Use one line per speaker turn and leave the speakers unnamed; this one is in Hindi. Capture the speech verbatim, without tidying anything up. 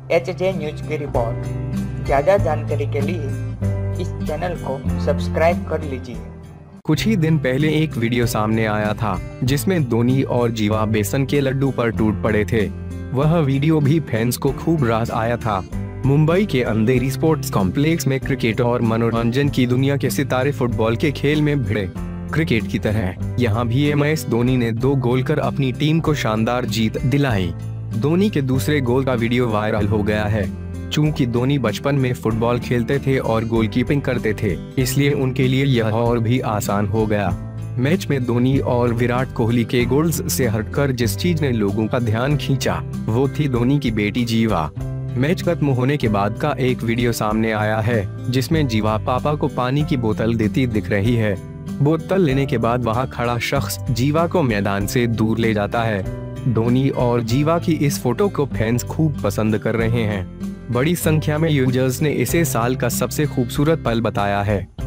एच जे न्यूज की रिपोर्ट। ज़्यादा जानकारी के लिए इस चैनल को सब्सक्राइब कर लीजिए।
कुछ ही दिन पहले एक वीडियो सामने आया था जिसमें धोनी और जीवा बेसन के लड्डू पर टूट पड़े थे। वह वीडियो भी फैंस को खूब रास आया था। मुंबई के अंधेरी स्पोर्ट्स कॉम्प्लेक्स में क्रिकेट और मनोरंजन की दुनिया के सितारे फुटबॉल के खेल में भिड़े। क्रिकेट की तरह यहाँ भी एम एस धोनी ने दो गोल कर अपनी टीम को शानदार जीत दिलाई। धोनी के दूसरे गोल का वीडियो वायरल हो गया है। चूंकि धोनी बचपन में फुटबॉल खेलते थे और गोलकीपिंग करते थे, इसलिए उनके लिए यह और भी आसान हो गया। मैच में धोनी और विराट कोहली के गोल्स से हटकर जिस चीज ने लोगों का ध्यान खींचा वो थी धोनी की बेटी जीवा। मैच खत्म होने के बाद का एक वीडियो सामने आया है जिसमें जीवा पापा को पानी की बोतल देती दिख रही है। बोतल लेने के बाद वहां खड़ा शख्स जीवा को मैदान से दूर ले जाता है। धोनी और जीवा की इस फोटो को फैंस खूब पसंद कर रहे हैं। बड़ी संख्या में यूजर्स ने इसे साल का सबसे खूबसूरत पल बताया है।